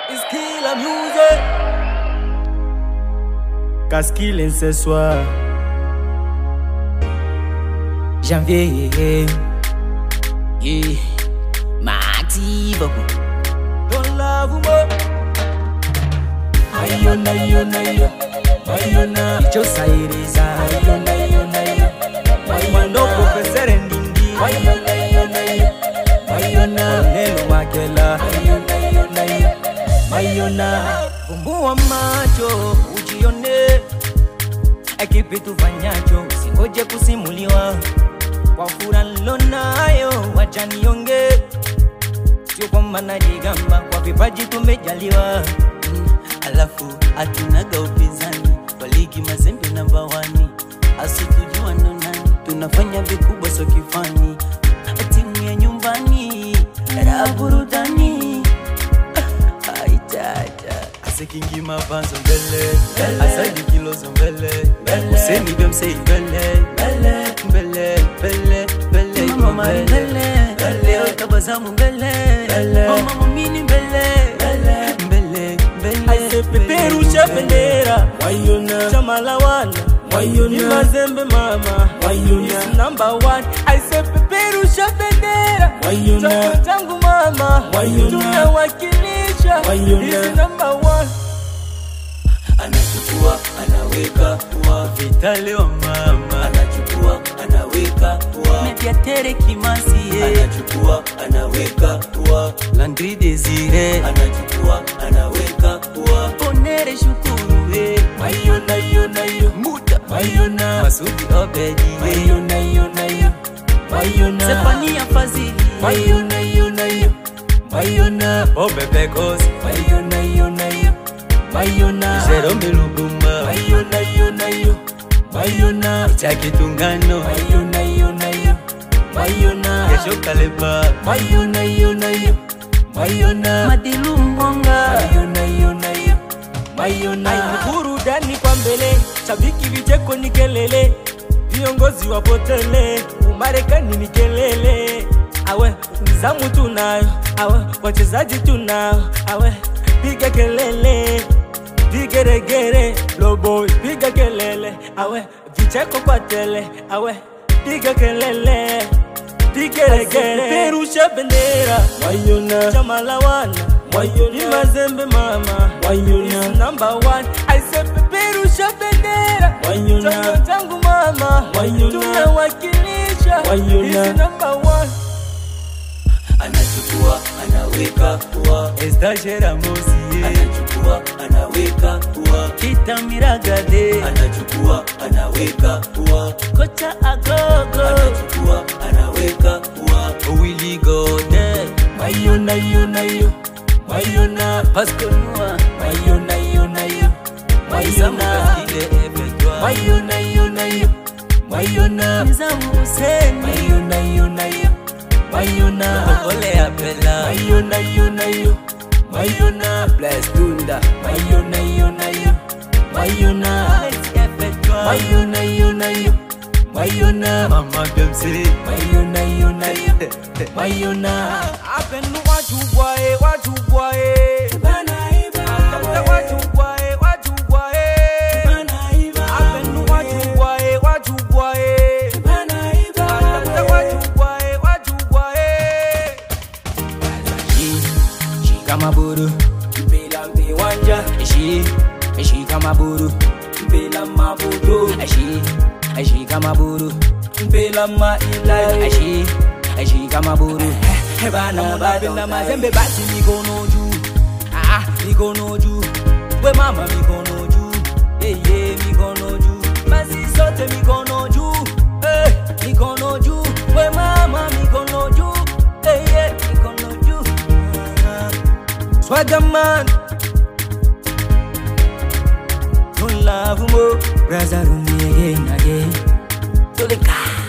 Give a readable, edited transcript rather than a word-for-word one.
It's Killer Music. Caskillen ce soir. Janvier, yeah, Mativa. Don't love me. Ayona, ayona, ayona, ayona. Just Airiza. Ayona, ayona, ayona. Ayona, Professor Ndindi. Ayona, ayona, ayona. Ayona, Nelo Makela. Ayona, ayona, ayona. Ayona, Fumbua macho, ujione. Kipi tufanyacho, usingoje kusimuliwa. Kwa furaha nilonayo, wacha nionge. Sio kwamba najigamba, kwa vipaji tumejaliwa. Alafu hatunaga upinzani, kwa ligi Mazembe namba 1. Asitujua ndo nani, tunafanya vikubwa so kifani. Timu ya nyumbani, raha burudani. Asekingi mabanzo mbele, asadi kilozo mbele. Useni bemsei mbele, mbele, mbele, mbele, mama mbele, tabasamu mbele, mama mini mbele, mbele, mbele. Aisepeperusha bendera, chama la wana, ni Mazembe mama, is number 1. Aisepeperusha bendera, chama changu mama, tunawakilisha, is number 1. Anachukua, anaweka wa Vitale wa mama. Anachukua, anaweka wa Mediatere Kimasi. Anachukua, anaweka wa Landry Desire. Anachukua, anaweka wa Bonere Shukuru. Mayona, yona, yo Muta, Mayona Masudi Obedi. Mayona, yona, yo Mayona Sefania Fazili. Mayona, yona, yo Mayona Obebekos. Mayona, yona, yo Mayona Jerome Luguma. Mayona, yona, yo Mayona Chaki Tungano. Mayona, yona, yo Mayona Esho Kaleba. Mayona, yona, yo Mayona Madilu Mbonga. Mayona, yona, yo Mayona. Burudani kwa mbele, shabiki vicheko ni kelele. Viongozi wapotele, Umarekani ni kelele. Awe, nizamu tunayo, awe, wachezaji tunao, awe, piga kelele, vigeregere, loboy, piga kelele, awe, vicheko kwa tele, awe, piga kelele, vigeregere. Perusha bendera, chama la wana, ni Mazembe mama, is number 1. Aisepeperusha bendera, chama changu mama, tunawakilisha, is number 1. Anachukua, anaweka wa Estagera Mosi. Anachukua, anaweka wa Kitamira Gade. Anachukua, anaweka wa Kocha Agogo. Anachukua, anaweka wa Willy Gode. Mayona, yona, yo Mayona Pascal Noah. Mayona, yona, yo Mayona Mayona, yona, yo Mayona Nizamu Hussein. Mayona, yona, yo Mayona Ole Abela. Mayona, yona, yo Mayona Bless Dunda. Mayona, yona, yo Mayona Mayona, yona, yo Mayona Mama Bemsi. Mayona, yona, yo Mayona. Apenu wajubwae, wajubwae Apenu wajubwae, wajubwae Apenu wajubwae, wajubwae Apenu wajubwae, wajubwae Shika maburu Bila mbiwanja Shika maburu Bila mabudu Shika maburu Bila mailai Shika maburu Hebana babina Mazembe basi mikono juu. Mikono juu. We mama mikono juu. Yeah, mikono juu. Basi sote mikono juu. Mikono juu. We mama mikono juu. Yeah, mikono juu. Swagger man. Don't love more. Brother, again. Tolika.